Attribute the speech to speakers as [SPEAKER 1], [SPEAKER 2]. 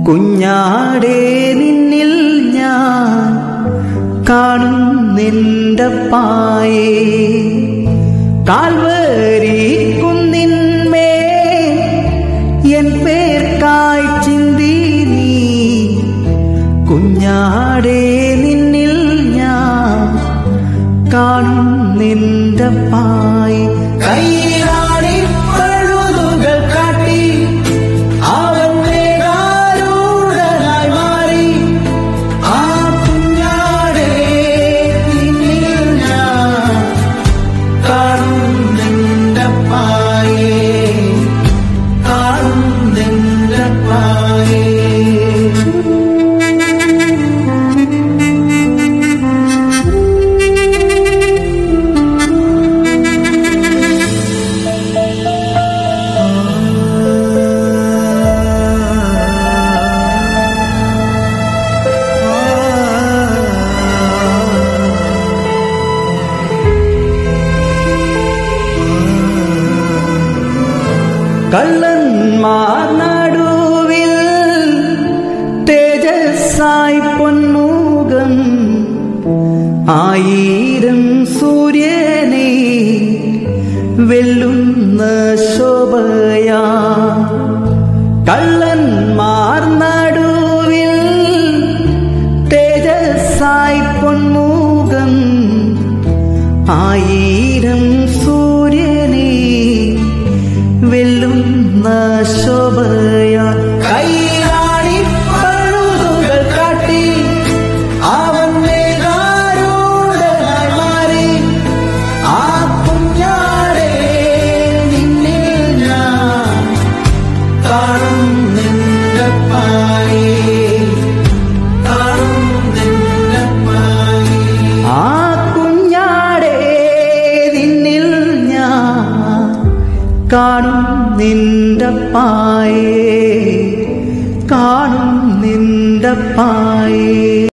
[SPEAKER 1] കുഞ്ഞാടേ നിന്നിൽ ഞാൻ കാണുന്നെന്റെ പായേ കാൽവരി കുന്നിന്മേൽ എൻ പേർക്കായി ചിന്തി നീ കുഞ്ഞാടേ നിന്നിൽ ഞാൻ കാണുന്നെന്റെ പായേ കൈയാടി പഴുതുകൾ കാട്ടി അവൻ മേഘാരൂഢനായി മാറി ആ കുഞ്ഞാടേ നിന്നിൽ ഞാൻ കാണുന്നെന്റെ പായേ കാണുന്നെന്റെ പായേ കള്ളന്മാർ നടുവിൽ തേജസ്സായി പൊന്മുഖം ആയിരം സൂര്യനെ വെല്ലുന്ന ശോഭയാ കള്ളന്മാർ നടുവിൽ തേജസ്സായി പൊന്മുഖം ആയിരം സൂര്യനെ വെല്ലുന്ന ശോഭയ കൈയാടി പഴുതുകൾ കാട്ടി അവൻ മേഘാരൂഢനായി മാറി ആ കുഞ്ഞാടേ നിന്നിൽ ഞാൻ കാണുന്നെന്റെ പായേ കാണുന്നെന്റെ പായേ ആ കുഞ്ഞാടേ നിന്നിൽ ഞാൻ കാണും നിന്റെ പായേ കാണും നിന്റെ പായേ.